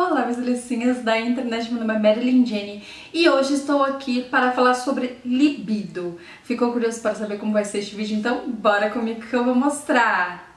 Olá, minhas delicinhas da internet, meu nome é Marilyn Jenny e hoje estou aqui para falar sobre libido. Ficou curioso para saber como vai ser este vídeo? Então bora comigo que eu vou mostrar!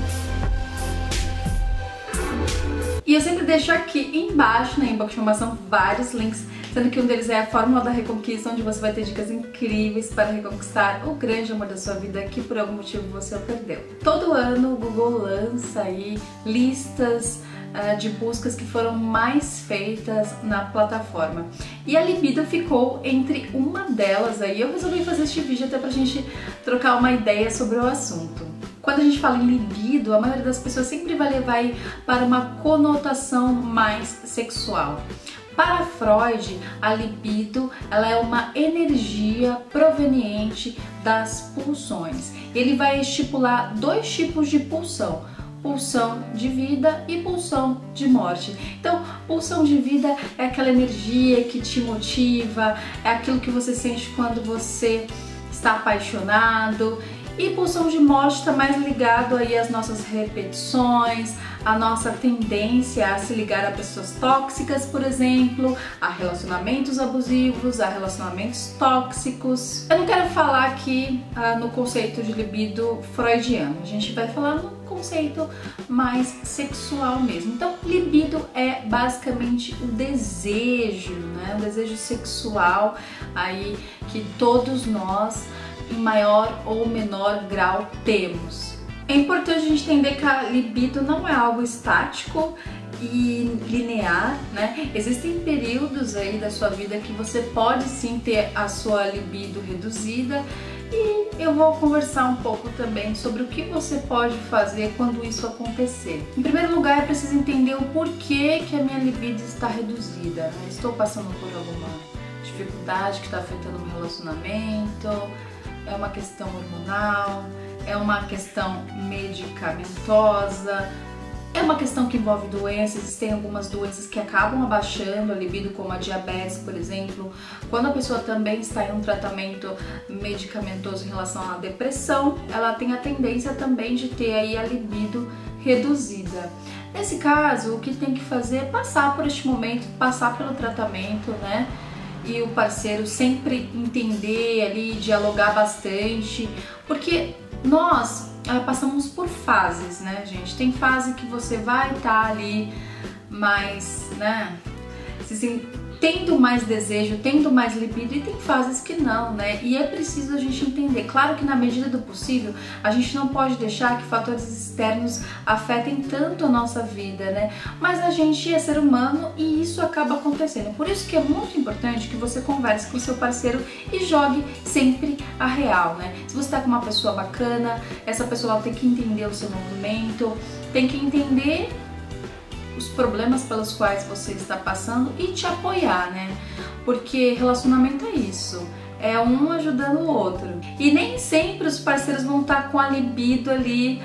E eu sempre deixo aqui embaixo na inbox de informação vários links, sendo que um deles é a Fórmula da Reconquista, onde você vai ter dicas incríveis para reconquistar o grande amor da sua vida que por algum motivo você o perdeu. Todo ano o Google lança aí listas de buscas que foram mais feitas na plataforma. E a libido ficou entre uma delas aí. Eu resolvi fazer este vídeo até pra gente trocar uma ideia sobre o assunto. Quando a gente fala em libido, a maioria das pessoas sempre vai levar aí para uma conotação mais sexual. Para Freud, a libido ela é uma energia proveniente das pulsões. Ele vai estipular dois tipos de pulsão: pulsão de vida e pulsão de morte. Então, pulsão de vida é aquela energia que te motiva, é aquilo que você sente quando você está apaixonado. E pulsão de morte está mais ligado aí às nossas repetições, a nossa tendência a se ligar a pessoas tóxicas, por exemplo, a relacionamentos abusivos, a relacionamentos tóxicos. Eu não quero falar aqui no conceito de libido freudiano, a gente vai falar no conceito mais sexual mesmo. Então, libido é basicamente o desejo, né? O desejo sexual aí que todos nós, em maior ou menor grau, temos. É importante a gente entender que a libido não é algo estático e linear, né? Existem períodos aí da sua vida que você pode sim ter a sua libido reduzida, e eu vou conversar um pouco também sobre o que você pode fazer quando isso acontecer. Em primeiro lugar, é preciso entender o porquê que a minha libido está reduzida. Estou passando por alguma dificuldade que está afetando o meu relacionamento? É uma questão hormonal? É uma questão medicamentosa? É uma questão que envolve doenças? Existem algumas doenças que acabam abaixando a libido, como a diabetes, por exemplo. Quando a pessoa também está em um tratamento medicamentoso em relação à depressão, ela tem a tendência também de ter aí a libido reduzida. Nesse caso, o que tem que fazer é passar por este momento, passar pelo tratamento, né? E o parceiro sempre entender ali, dialogar bastante, porque nós passamos por fases, né, gente? Tem fase que você vai estar ali mais, né, tendo mais desejo, tendo mais libido, e tem fases que não, né? E é preciso a gente entender. Claro que na medida do possível, a gente não pode deixar que fatores externos afetem tanto a nossa vida, né? Mas a gente é ser humano e isso acaba acontecendo. Por isso que é muito importante que você converse com o seu parceiro e jogue sempre a real, né? Se você tá com uma pessoa bacana, essa pessoa tem que entender o seu movimento, tem que entender os problemas pelos quais você está passando e te apoiar, né? Porque relacionamento é isso, é um ajudando o outro. E nem sempre os parceiros vão estar com a libido ali.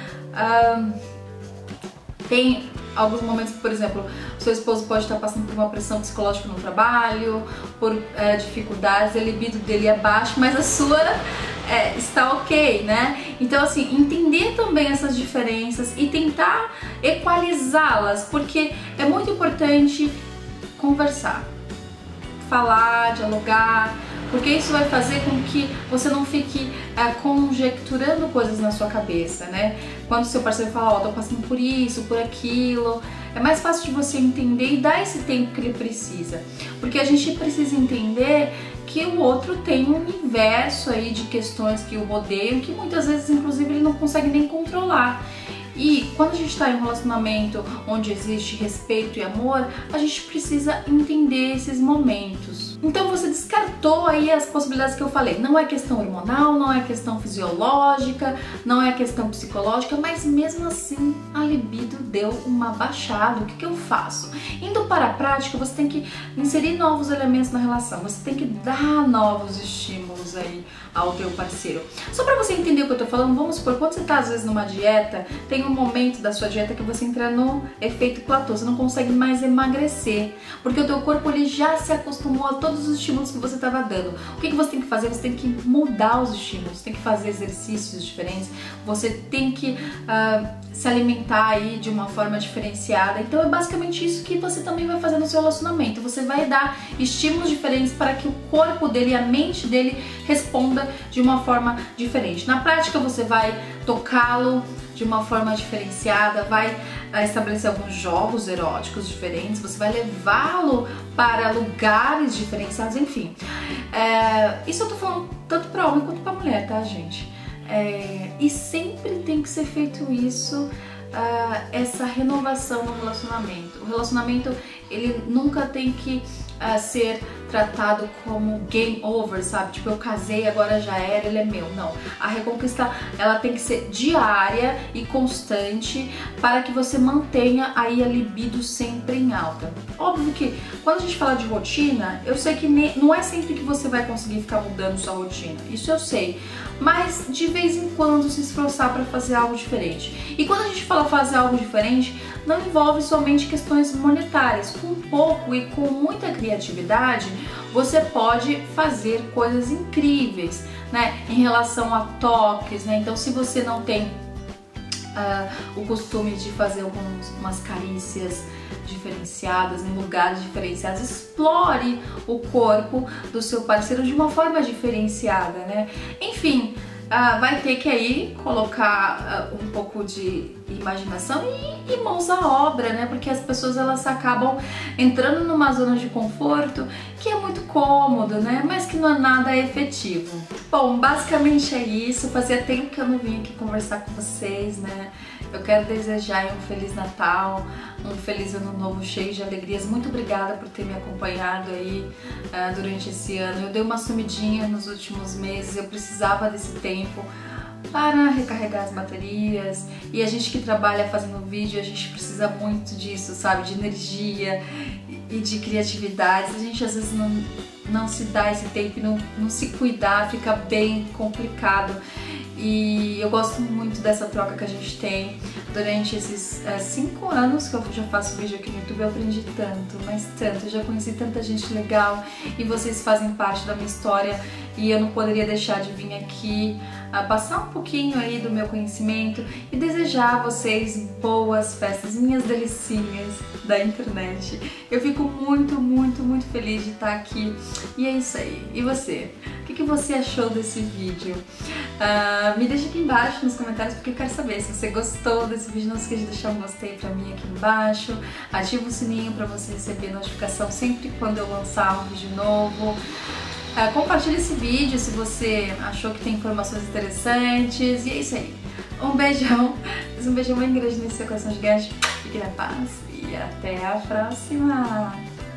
Tem alguns momentos que, por exemplo, seu esposo pode estar passando por uma pressão psicológica no trabalho, por dificuldades, a libido dele é baixa, mas a sua está ok, né? Então, assim, entender também essas diferenças e tentar equalizá-las, porque é muito importante conversar, falar, dialogar, porque isso vai fazer com que você não fique conjecturando coisas na sua cabeça, né? Quando seu parceiro fala, ó, tô passando por isso, por aquilo, é mais fácil de você entender e dar esse tempo que ele precisa, porque a gente precisa entender que o outro tem um universo aí de questões que o rodeiam, que muitas vezes, inclusive, ele não consegue nem controlar. E quando a gente está em um relacionamento onde existe respeito e amor, a gente precisa entender esses momentos. Então você descartou aí as possibilidades que eu falei. Não é questão hormonal, não é questão fisiológica, não é questão psicológica, mas mesmo assim a libido deu uma baixada. O que eu faço? Indo para a prática, você tem que inserir novos elementos na relação, você tem que dar novos estímulos. jogos aí ao teu parceiro. Só pra você entender o que eu tô falando, vamos supor, quando você tá às vezes numa dieta, tem um momento da sua dieta que você entra no efeito platô, você não consegue mais emagrecer, porque o teu corpo ele já se acostumou a todos os estímulos que você estava dando. O que você tem que fazer? Você tem que mudar os estímulos, você tem que fazer exercícios diferentes, você tem que se alimentar aí de uma forma diferenciada. Então é basicamente isso que você também vai fazer no seu relacionamento. Você vai dar estímulos diferentes para que o corpo dele e a mente dele responda de uma forma diferente. Na prática você vai tocá-lo de uma forma diferenciada, vai estabelecer alguns jogos eróticos diferentes, você vai levá-lo para lugares diferenciados, enfim. Isso eu tô falando tanto para homem quanto para mulher, tá, gente? E sempre tem que ser feito isso, essa renovação no relacionamento. O relacionamento, ele nunca tem que ser tratado como game over, sabe? Tipo, eu casei, agora já era, ele é meu. Não. A reconquista, ela tem que ser diária e constante para que você mantenha aí a libido sempre em alta. Óbvio que quando a gente fala de rotina, eu sei que não é sempre que você vai conseguir ficar mudando sua rotina. Isso eu sei. Mas de vez em quando se esforçar para fazer algo diferente. E quando a gente fala fazer algo diferente, não envolve somente questões monetárias. Com pouco e com muita criatividade, você pode fazer coisas incríveis, né? Em relação a toques, né? Então, se você não tem o costume de fazer umas carícias diferenciadas em lugares diferenciados, explore o corpo do seu parceiro de uma forma diferenciada, né? Enfim, vai ter que aí colocar um pouco de imaginação e mãos à obra, né? Porque as pessoas elas acabam entrando numa zona de conforto que é muito cômodo, né? Mas que não é nada efetivo. Bom, basicamente é isso. Fazia tempo que eu não vim aqui conversar com vocês, né? Eu quero desejar um Feliz Natal, um Feliz Ano Novo cheio de alegrias. Muito obrigada por ter me acompanhado aí durante esse ano. Eu dei uma sumidinha nos últimos meses, eu precisava desse tempo para recarregar as baterias. E a gente que trabalha fazendo vídeo, a gente precisa muito disso, sabe? De energia e de criatividade. A gente às vezes não se dá esse tempo e não se cuidar, fica bem complicado. E eu gosto muito dessa troca que a gente tem. Durante esses 5 anos que eu já faço vídeo aqui no YouTube, eu aprendi tanto, mas tanto. Eu já conheci tanta gente legal e vocês fazem parte da minha história e eu não poderia deixar de vir aqui passar um pouquinho aí do meu conhecimento e desejar a vocês boas festas, minhas delicinhas da internet. Eu fico muito, muito, muito feliz de estar aqui e é isso aí. E você? O que você achou desse vídeo? Me deixa aqui embaixo nos comentários porque eu quero saber se você gostou desse vídeo. Não esqueça de deixar um gostei pra mim aqui embaixo. Ativa o sininho pra você receber notificação sempre quando eu lançar um vídeo novo. Compartilhe esse vídeo se você achou que tem informações interessantes. E é isso aí. Um beijão. Um beijão bem grande nesse seu coração gigante. Fique na paz e até a próxima.